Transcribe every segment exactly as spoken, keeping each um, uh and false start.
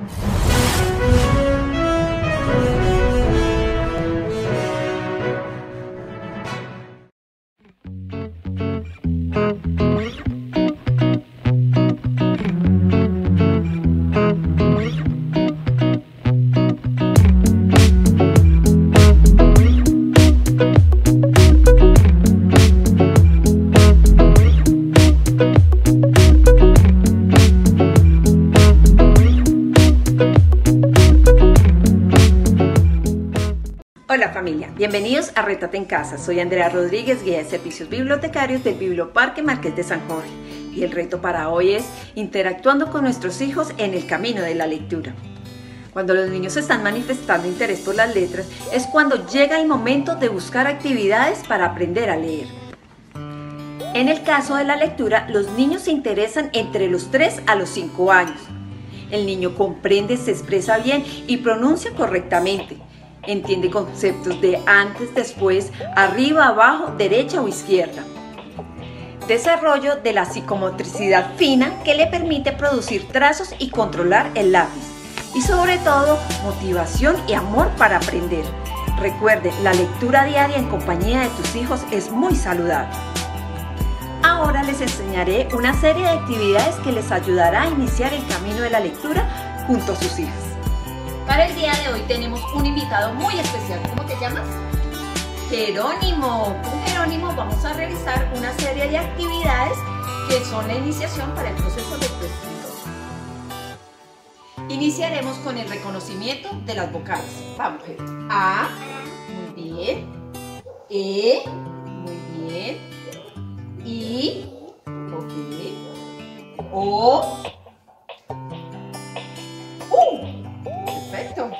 Hola familia, bienvenidos a Rétate en Casa. Soy Andrea Rodríguez, guía de servicios bibliotecarios del Biblioparque Marqués de San Jorge. Y el reto para hoy es interactuando con nuestros hijos en el camino de la lectura. Cuando los niños están manifestando interés por las letras, es cuando llega el momento de buscar actividades para aprender a leer. En el caso de la lectura, los niños se interesan entre los tres a los cinco años. El niño comprende, se expresa bien y pronuncia correctamente. Entiende conceptos de antes, después, arriba, abajo, derecha o izquierda. Desarrollo de la psicomotricidad fina que le permite producir trazos y controlar el lápiz. Y sobre todo, motivación y amor para aprender. Recuerde, la lectura diaria en compañía de tus hijos es muy saludable. Ahora les enseñaré una serie de actividades que les ayudará a iniciar el camino de la lectura junto a sus hijas. Para el día de hoy tenemos un invitado muy especial. ¿Cómo te llamas? Jerónimo. Con Jerónimo vamos a realizar una serie de actividades que son la iniciación para el proceso lectoescritor. Iniciaremos con el reconocimiento de las vocales. Vamos, Jerónimo. A, muy bien. E, muy bien. I, ok. O, Perfecto.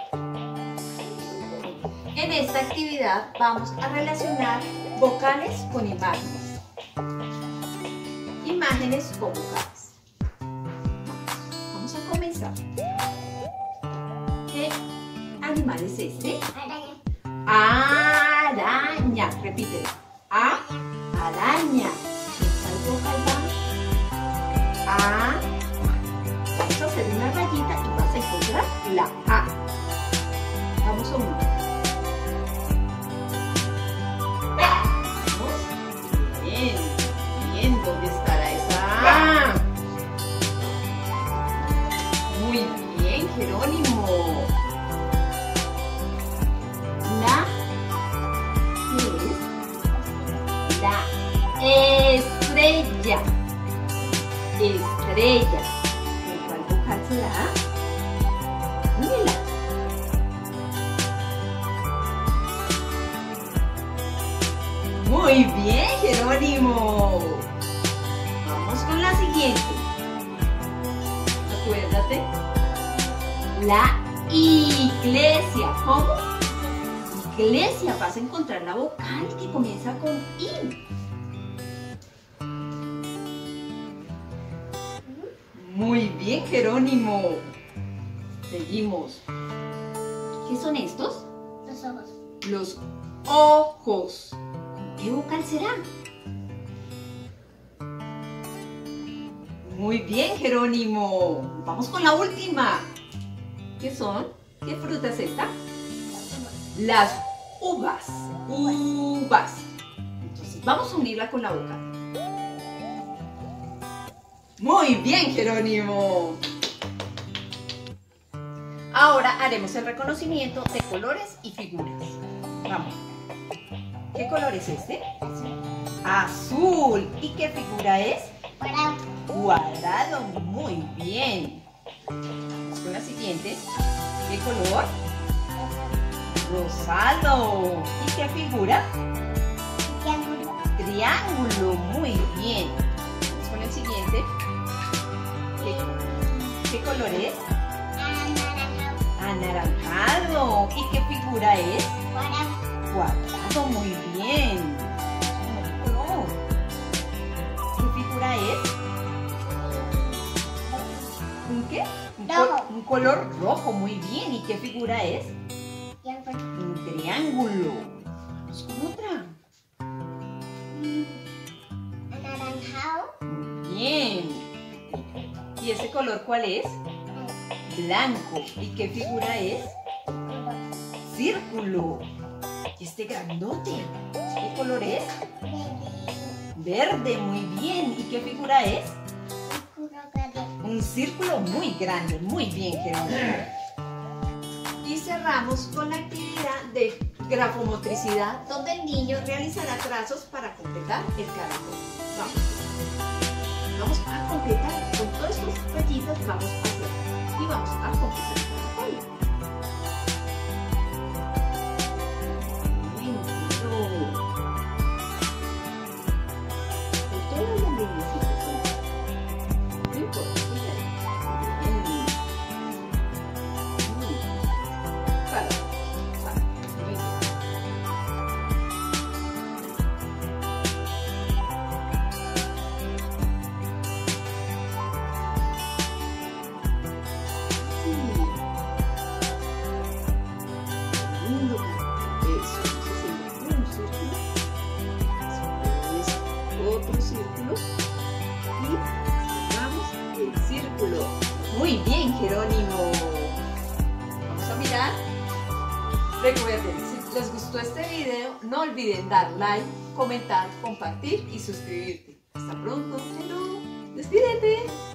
En esta actividad vamos a relacionar vocales con imágenes. Imágenes con vocales. Vamos a comenzar. ¿Qué animal es este? Araña. Araña. Repite. A, araña. ¿Cuál vocal va? A. Vamos a hacer una rayita y vas a encontrar la A. Vamos a unir. Vamos. Bien, bien. ¿Dónde estará esa A? Muy bien, Jerónimo. La es la estrella. Estrella. ¿Cuál vocal será? Mira. Muy bien, Jerónimo. Vamos con la siguiente. Acuérdate. La iglesia. ¿Cómo? Iglesia. Vas a encontrar la vocal que comienza con I. Muy bien, Jerónimo. Seguimos. ¿Qué son estos? Los ojos. Los ojos. ¿Qué vocal será? Muy bien, Jerónimo. Vamos con la última. ¿Qué son? ¿Qué fruta es esta? Las uvas. Uvas. Entonces, vamos a unirla con la vocal. Muy bien, Jerónimo. Ahora haremos el reconocimiento de colores y figuras. Vamos. ¿Qué color es este? Azul. Azul. ¿Y qué figura es? Cuadrado. Cuadrado. Muy bien. Vamos con la siguiente. ¿Qué color? Rosado. ¿Y qué figura? Triángulo. Triángulo. Muy bien. Vamos con el siguiente. ¿Qué, qué color es? Anaranjado. Anaranjado. ¿Y qué figura es? Cuadrado. Cuadrado. Muy bien. Otro color. ¿Qué figura es? ¿Un qué? Un, Rojo. un color rojo. Muy bien. ¿Y qué figura es? Triángulo. Un triángulo. Vamos con otra. Anaranjado. Muy bien. ¿Y ese color cuál es? blanco. ¿Y qué figura es? Círculo. ¿Y este grandote? ¿Qué color es? Verde, muy bien. ¿Y qué figura es? Un círculo muy grande, muy bien, Jerónimo. Y cerramos con la actividad de grafomotricidad, donde el niño realizará trazos para completar el caracol. Vamos. Vamos a completar con todos estos rayitos, vamos a hacer y vamos a completar el caracol. Muy bien, Jerónimo. Vamos a mirar. Recuerden, si les gustó este video, no olviden dar like, comentar, compartir y suscribirte. Hasta pronto. Hello. Despídete.